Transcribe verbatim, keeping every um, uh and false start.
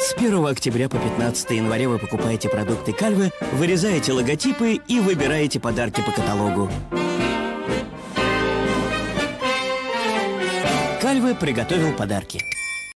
С первого октября по пятнадцатое января вы покупаете продукты Calve, вырезаете логотипы и выбираете подарки по каталогу. Calve приготовил подарки.